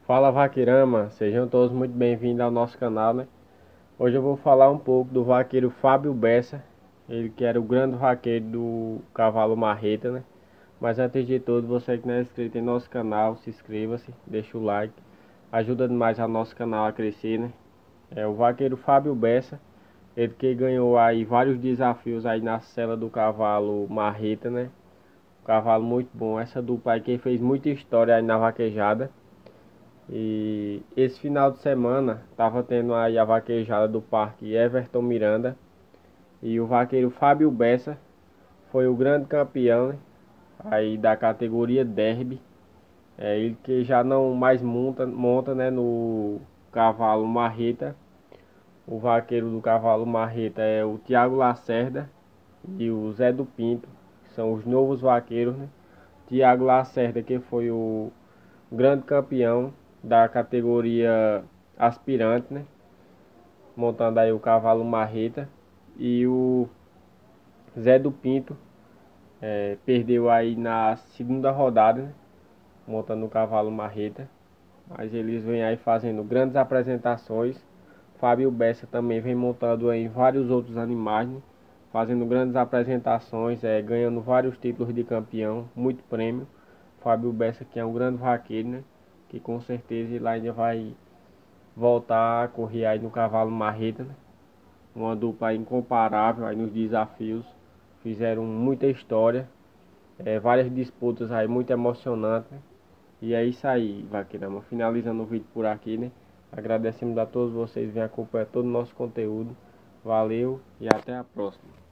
Fala Vaqueirama, sejam todos muito bem-vindos ao nosso canal, né? Hoje eu vou falar um pouco do vaqueiro Fábio Bessa, ele que era o grande vaqueiro do cavalo Marreta, né? Mas antes de tudo, você que não é inscrito em nosso canal, se inscreva-se, deixa o like, ajuda demais ao nosso canal a crescer, né? É o vaqueiro Fábio Bessa, ele que ganhou aí vários desafios aí na sela do cavalo Marreta, né? Um cavalo muito bom, essa dupla aí que fez muita história aí na vaquejada. E esse final de semana tava tendo aí a vaquejada do Parque Everton Miranda. E o vaqueiro Fábio Bessa foi o grande campeão, né, aí da categoria Derby. É ele que já não mais monta, né, no cavalo Marreta. O vaqueiro do cavalo Marreta é o Tiago Lacerda e o Zé do Pinto, que são os novos vaqueiros, né? Tiago Lacerda, que foi o grande campeão da categoria aspirante, né? Montando aí o cavalo Marreta. E o Zé do Pinto perdeu aí na segunda rodada, né? Montando o cavalo Marreta. Mas eles vêm aí fazendo grandes apresentações. Fábio Bessa também vem montando aí vários outros animais, né? Fazendo grandes apresentações, ganhando vários títulos de campeão, muito prêmio. Fábio Bessa que é um grande vaqueiro, né? Que com certeza ele ainda vai voltar a correr aí no cavalo Marreta, né? Uma dupla incomparável aí nos desafios. Fizeram muita história, várias disputas aí muito emocionantes, né? E é isso aí, Vaqueirama. Finalizando o vídeo por aqui, né? Agradecemos a todos vocês que vêm acompanhar todo o nosso conteúdo. Valeu e até a próxima.